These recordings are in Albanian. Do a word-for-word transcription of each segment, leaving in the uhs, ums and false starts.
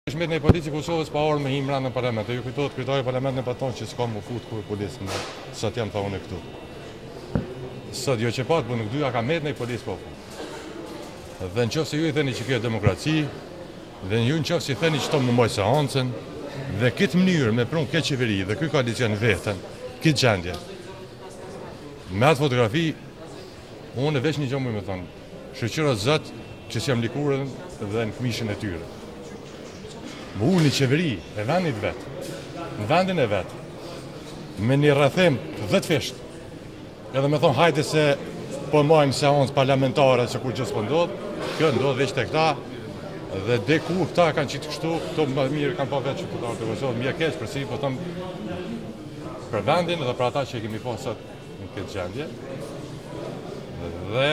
Shmet në polici Kosovës pa orë me him në parlament. Ju kujtohet kryetari i parlamentit pa thonë që s'ka më fut kur policën. Sot jam thonë unë këtu. Sot jo që pat, po nuk dyja ka met në policë pa fut. Dhe në qofë se ju i theni që kjo demokraci, dhe ju në qofë se i theni që to më moj seancën, dhe këtë mënyrë me prunë këtë qeveri dhe këtë koalicion vetën, këtë gjendje. Me atë fotografi, unë veç një gjë më me thonë, shoqëro zot që s'jam likurën dhe në këmishën e tyre. Më unë një qeveri e vendit vetë, në vendin e vetë, me një rrëthem dhjetë fisht, edhe me thonë hajde se po majmë seancë parlamentare që kur gjithë po ndodhë, kjo ndodhë veç të këta, dhe dhe ku këta kanë qitë kështu, këto më mirë kanë pa vetë qytetarë të Kosovës, mirë keq përsi, po thëmë për vendin dhe për ata që kemi pasat në këtë gjendje. Dhe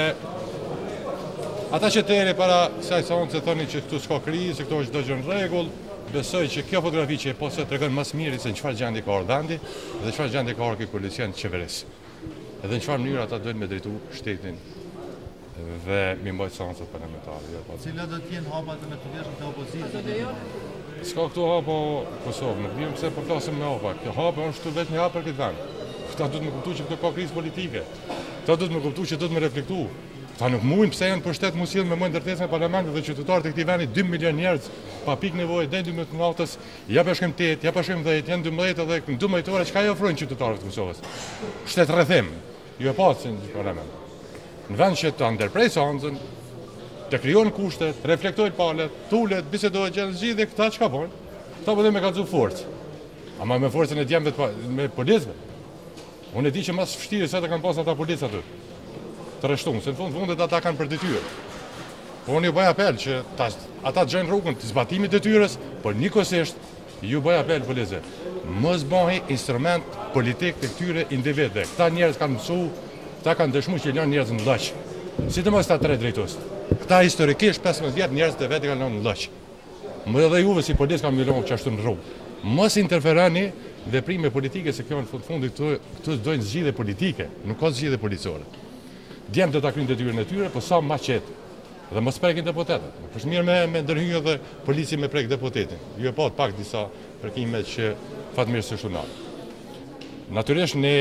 ata që të ere para kësaj seancë thoni që këtu s'ka krizë, se këto është çdo gjë në rregull, besoj që kjo fotografi që e po se të regon mas miri se në qëfar gjendje ka orë vendi dhe qëfar gjendje ka orë këtë koalicion qeverisë. Edhe në qëfar mënyrë ata dojnë me drejtu shtetin dhe mi mbajtë seancat parlamentare. Cila do t'jenë hapat me të vjeshtë të opozitë? S'ka këtu hapa Kosovë, nuk vijmë pse po flasim me hapa. Kjo hapa është vetë një hap për këtë vend. Këta duhet me kuptu që këto ka krizë politike. Këta duhet me kuptu që duhet me reflektu. Këta nuk mujnë pse janë për shtetë musil me mëjnë ndërtesën e parlamentit dhe qytetarët e këtij vendi dy milion njerëz pa pikë nevojë deri në dymbëdhjetë natës, ja për shkrim tetë, ja për shkrim dhjetë, janë dymbëdhjetë edhe dymbëdhjetë ore çka i ofrojnë qytetarëve të Kosovës. Shtet rrethim, ju e pasë në parlament. Në vend që të ndërprej seancën, të krijon kushtet, reflektojnë palet, tulet, bisedojnë gjë zgjidhje dhe këta çka bën? Këta po dhe me kallzu forcë. Ama me forcën e djemve me policëve. Unë e di që mas vështirë se të kanë pas ata policë aty. Të rreshtuar, se në fund fundet ata kanë për detyrë. Po unë ju bëj apel që ta, ata të gjejnë rrugën të zbatimit të detyrës, por njëkohësisht ju bëj apel policëve. Mos bëhej instrument politik të këtyre individëve. Këta njerëz kanë mësu, këta kanë dëshmuar që janë njerëz në lloç. Sidomos ata tre drejtues. Këta historikisht pesëmbëdhjetë vjet njerëz të vetë kanë lënë në lloç. Më edhe juve si policë kanë mbylluar çashtu në rrugë. Mos interferoni veprime politike se kjo në fund fundit këtu këtu dojnë zgjidhje politike, nuk ka zgjidhje policore. Djemë do ta kryjnë detyrën e tyre, po sa më qetë. Dhe mos prekin deputetët. Është mirë me, me ndërhyrje dhe polici me prek deputetin. Ju e pa pak disa prekime që fatmirësisht u ndan. Natyrisht ne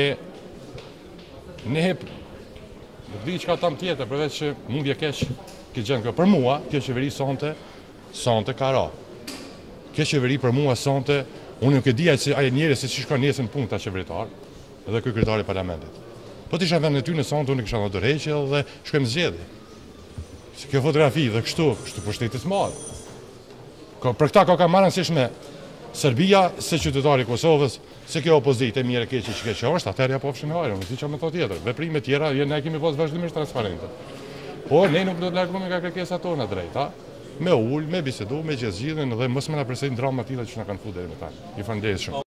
ne nuk di çka tam tjetër, përveç që mund vje keq këtë gjë kjo. Për mua, kjo qeveri sonte, sonte ka ra. Kjo qeveri për mua sonte, unë nuk e dija se ai njerëz se si shkon nesër në punë ta qeveritar dhe ky kryetari i parlamentit. Po të isha vend në ty në sonte, unë kisha në dorëheqje dhe shkojmë zgjedhje. Se kjo fotografi dhe kështu, kështu për shtetit madh. Për këta ka ka marrë nësishme Serbia se qytetari i Kosovës, se kjo opozitë e mirë e keqe që keqe është, atëherë ja po fshin hajrën, nuk di çfarë më thot tjetër. Veprime tjera, ne kemi pas vazhdimisht transparente. Po ne nuk do të largohemi nga kërkesat tona drejt, ha? Me ul, me bisedu, me gjithë zgjidhjen dhe mos më na përsëritin drama të tilla që na kanë futur deri më tani. Ju falenderoj shumë.